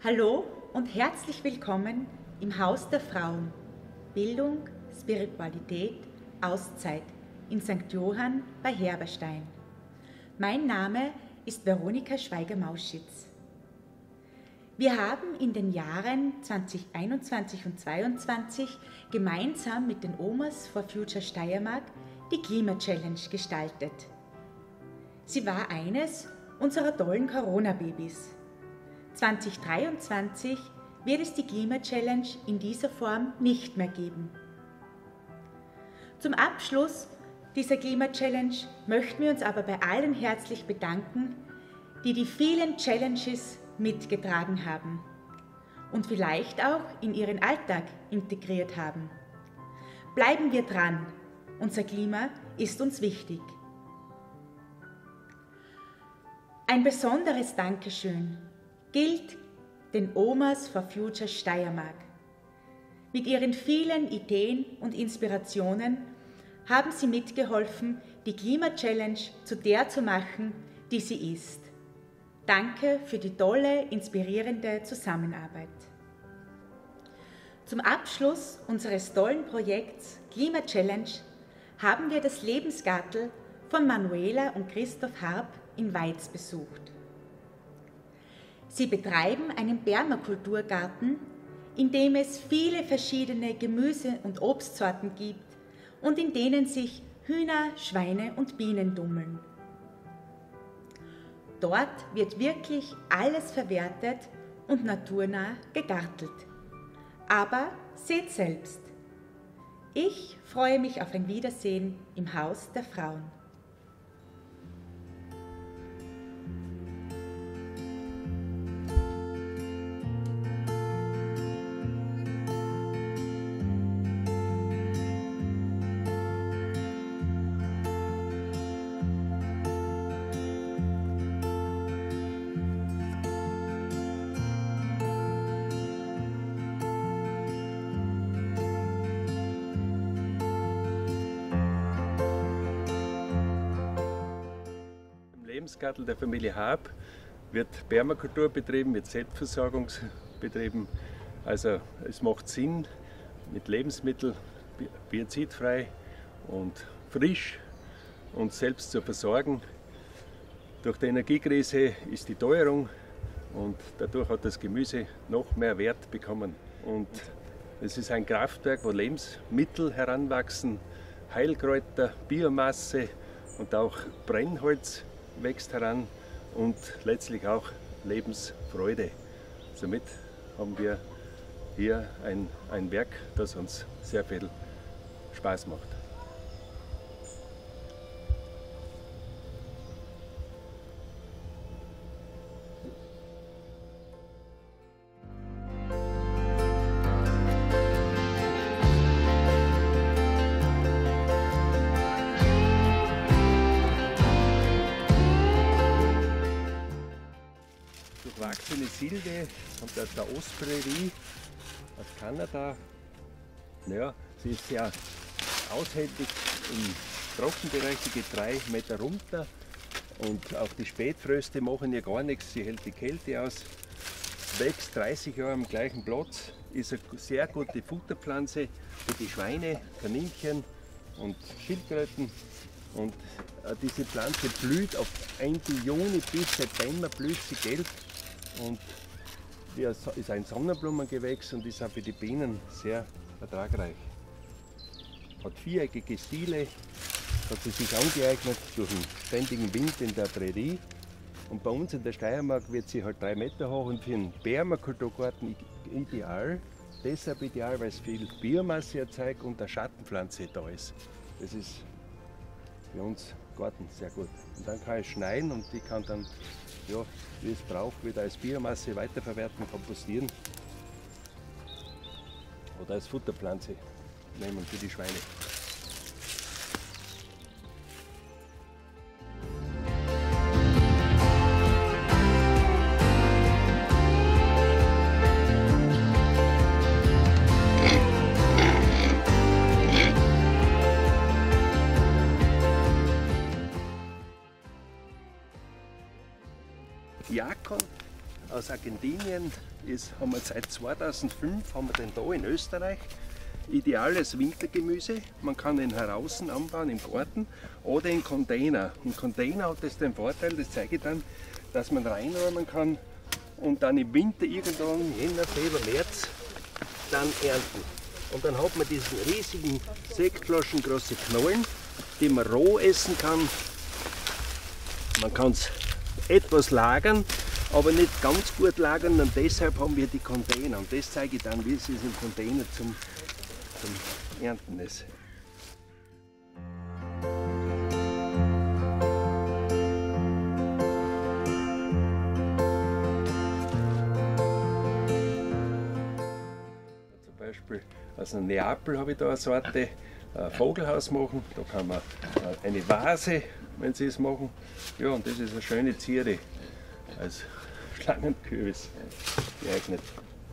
Hallo und herzlich willkommen im Haus der Frauen. Bildung, Spiritualität, Auszeit in St. Johann bei Herberstein. Mein Name ist Veronika Schweiger-Mauschitz. Wir haben in den Jahren 2021 und 2022 gemeinsam mit den Omas for Future Steiermark die Klima-Challenge gestaltet. Sie war eines unserer tollen Corona-Babys. 2023 wird es die Klima-Challenge in dieser Form nicht mehr geben. Zum Abschluss dieser Klima-Challenge möchten wir uns aber bei allen herzlich bedanken, die die vielen Challenges mitgetragen haben und vielleicht auch in ihren Alltag integriert haben. Bleiben wir dran, unser Klima ist uns wichtig. Ein besonderes Dankeschön gilt den Omas for Future Steiermark. Mit ihren vielen Ideen und Inspirationen haben sie mitgeholfen, die Klima-Challenge zu der zu machen, die sie ist. Danke für die tolle, inspirierende Zusammenarbeit. Zum Abschluss unseres tollen Projekts Klima-Challenge haben wir das Lebensgartel von Manuela und Christoph Harp in Weiz besucht. Sie betreiben einen Permakulturgarten, in dem es viele verschiedene Gemüse- und Obstsorten gibt und in denen sich Hühner, Schweine und Bienen tummeln. Dort wird wirklich alles verwertet und naturnah gegartelt. Aber seht selbst. Ich freue mich auf ein Wiedersehen im Haus der Frauen. Im Lebensgarten der Familie Harp wird Permakultur betrieben, wird Selbstversorgung betrieben. Also es macht Sinn, mit Lebensmitteln biozidfrei und frisch uns selbst zu versorgen. Durch die Energiekrise ist die Teuerung und dadurch hat das Gemüse noch mehr Wert bekommen. Und es ist ein Kraftwerk, wo Lebensmittel heranwachsen, Heilkräuter, Biomasse und auch Brennholz wächst heran und letztlich auch Lebensfreude. Somit haben wir hier ein Werk, das uns sehr viel Spaß macht. Durchwachsene Silde kommt aus der Ostprärie, aus Kanada. Ja, sie ist sehr aushältig im Trockenbereich, sie geht 3 Meter runter und auch die Spätfröste machen ihr gar nichts, sie hält die Kälte aus, wächst 30 Jahre am gleichen Platz, ist eine sehr gute Futterpflanze für die Schweine, Kaninchen und Schildkröten. Und diese Pflanze blüht ab Ende Juni bis September blüht sie gelb und ist ein Sonnenblumengewächs und ist auch für die Bienen sehr ertragreich. Hat viereckige Stiele, hat sie sich angeeignet durch den ständigen Wind in der Prärie. Und bei uns in der Steiermark wird sie halt 3 Meter hoch und für einen Permakulturgarten ideal. Deshalb ideal, weil es viel Biomasse erzeugt und eine Schattenpflanze da ist. Das ist für uns Garten sehr gut. Und dann kann ich schneiden und die kann dann, ja, wie es braucht, wieder als Biomasse weiterverwerten, kompostieren oder als Futterpflanze nehmen für die Schweine. Yakon aus Argentinien haben wir seit 2005 haben wir den da in Österreich. Ideales Wintergemüse. Man kann ihn draußen anbauen im Garten oder in Container. Im Container hat das den Vorteil, das zeige ich dann, dass man reinräumen kann und dann im Winter irgendwann, Jänner, Februar, März, dann ernten. Und dann hat man diesen riesigen Sektflaschen große Knollen, die man roh essen kann. Man kann es etwas lagern, aber nicht ganz gut lagern, und deshalb haben wir die Container. Und das zeige ich dann, wie es ist im Container zum Ernten ist. Zum Beispiel aus Neapel habe ich da eine Sorte, ein Vogelhaus machen. Da kann man eine Vase, wenn Sie es machen. Ja, und das ist eine schöne Zierde als Schlangenkürbis geeignet.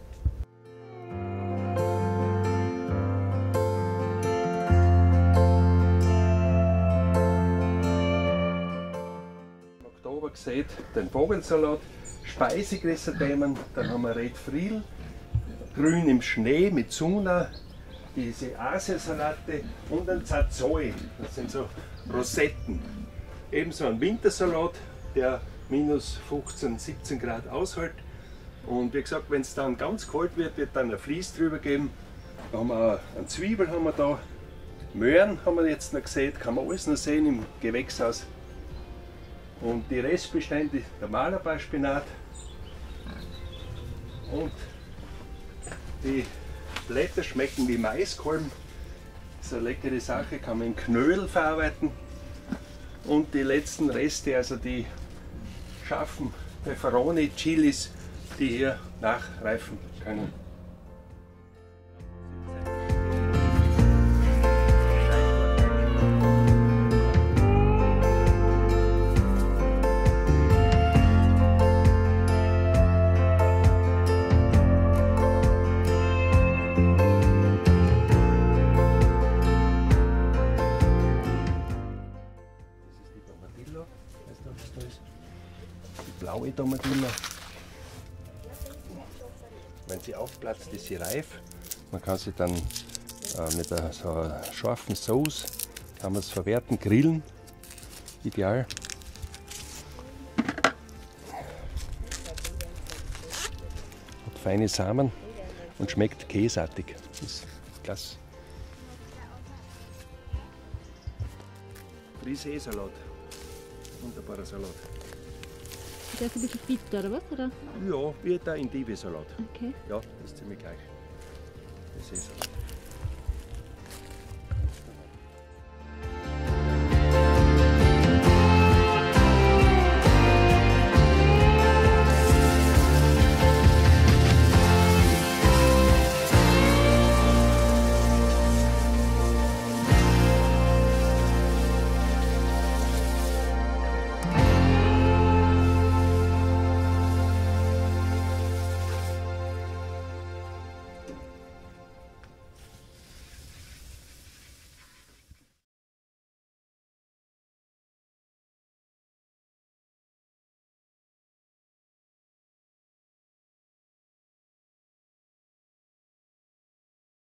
Gesehen, den Vogelsalat, Speisegräserthemen, dann haben wir Red Friel, Grün im Schnee mit Suna, diese Asiasalate und ein Zazoi, das sind so Rosetten. Ebenso ein Wintersalat, der minus 15, 17 Grad aushält. Und wie gesagt, wenn es dann ganz kalt wird, wird dann ein Vlies drüber geben. Da haben wir eine Zwiebel, haben wir da, Möhren haben wir jetzt noch gesehen, kann man alles noch sehen im Gewächshaus. Und die Restbestände, der Malabarspinat und die Blätter schmecken wie Maiskolben. Das ist eine leckere Sache, kann man in Knödel verarbeiten. Und die letzten Reste, also die scharfen Peperoni, Chilis, die hier nachreifen können. Die blaue Tomatilla. Wenn sie aufplatzt, ist sie reif. Man kann sie dann mit so einer scharfen Sauce, kann man es verwerten, grillen. Ideal. Hat feine Samen und schmeckt käseartig. Das ist klasse. Brisee-Salat. Wunderbarer Salat. Der ist ein bisschen bitter, oder was? Oder? Ja, wie der Endive-Salat. Okay. Ja, das ist ziemlich gleich. Brisee-Salat.